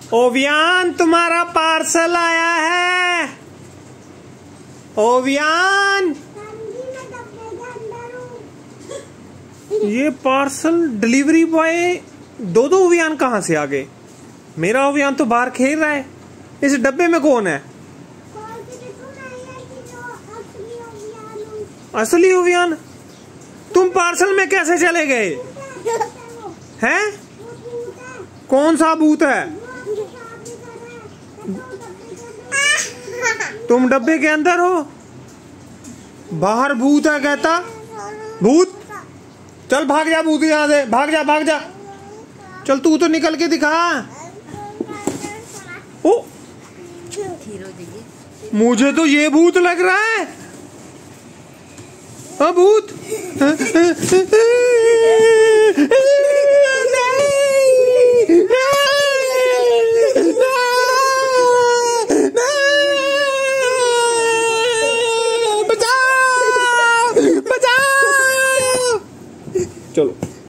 ओवियान, तुम्हारा पार्सल आया है। ओवियान, ये पार्सल डिलीवरी बॉय दो ओवियान कहाँ से आ गए? मेरा ओवियान तो बाहर खेल रहा है। इस डब्बे में कौन है? असली ओवियान? तुम पार्सल में कैसे चले गए हैं? कौन सा भूत है? तुम डब्बे के अंदर हो? बाहर भूत है कहता। भूत? चल भाग जा भूत, यहाँ से भाग जा, भाग जा। चल तू तो निकल के दिखा। ओ, मुझे तो ये भूत लग रहा है। हाँ भूत। बचाओ, बचाओ। चलो।